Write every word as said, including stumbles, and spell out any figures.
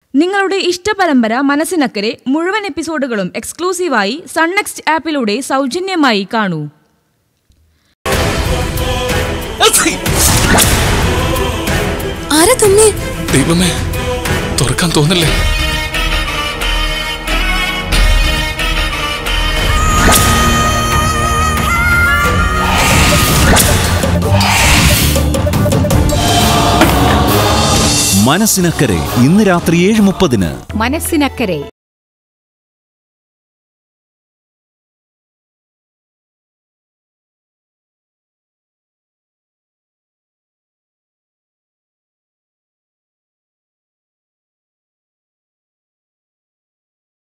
നിങ്ങളുടെ ഇഷ്ടപരമ്പര മനസ്സിനക്കരെ മുഴുവൻ എപ്പിസോഡുകളും എക്സ്ക്ലൂസീവായി sun next ആപ്പിലൂടെ സൗജന്യമായി കാണൂ. ആരാ തന്നെ? ദൈവമേ, തുറക്കാൻ തോന്നല്ലേ? മനസ്സിനക്കരെ ഇന്ന് രാത്രി ഏഴ് മുപ്പതിന്. മനസ്സിനക്കരെ.